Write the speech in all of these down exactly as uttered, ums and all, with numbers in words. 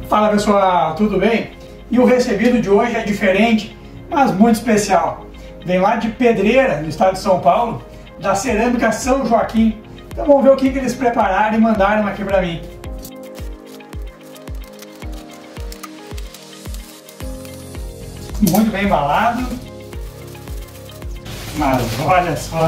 Fala pessoal, tudo bem? E o recebido de hoje é diferente, mas muito especial. Vem lá de Pedreira, no estado de São Paulo, da Cerâmica São Joaquim. Então vamos ver o que, que eles prepararam e mandaram aqui pra mim. Muito bem embalado. Mas olha só.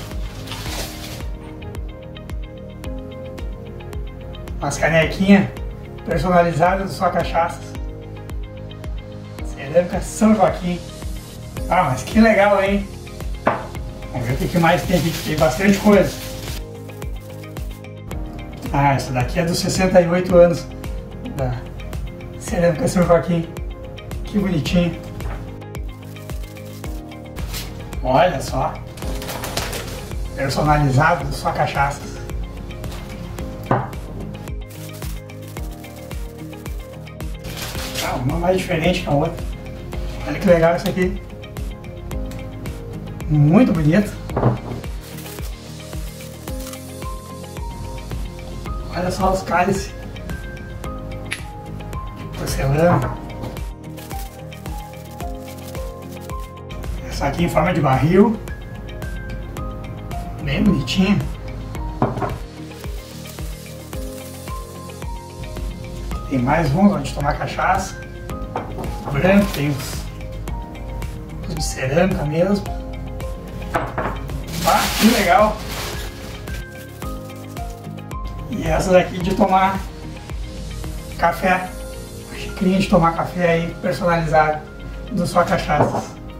Umas canequinhas personalizadas de sua cachaça. Cerâmica São Joaquim. Ah, mas que legal, hein? Vamos ver o que mais tem aqui. Tem bastante coisa. Ah, essa daqui é dos sessenta e oito anos da Cerâmica São Joaquim. Que bonitinho. Olha só. Personalizado de sua cachaça. Ah, uma mais diferente que a outra. Olha que legal isso aqui. Muito bonito. Olha só os cálices de porcelana. Essa aqui em forma de barril. Bem bonitinha. Tem mais uns onde tomar cachaça. Branco, tem os, os de cerâmica mesmo. Ah, que legal! E essa daqui de tomar café. Uma xicrinha de tomar café aí, personalizado, da sua cachaça.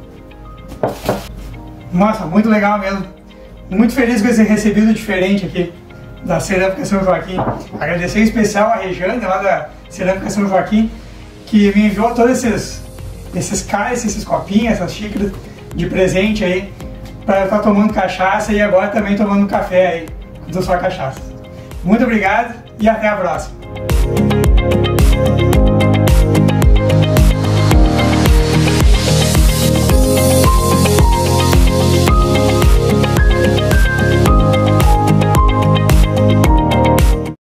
Nossa, muito legal mesmo. Muito feliz com esse recebido diferente aqui da Cerâmica São Joaquim. Agradecer em especial a Rejane, lá da Cerâmica São Joaquim, que me enviou todos esses, esses cálices, esses copinhos, essas xícaras de presente aí, para estar tomando cachaça e agora também tomando café aí da sua cachaça. Muito obrigado e até a próxima!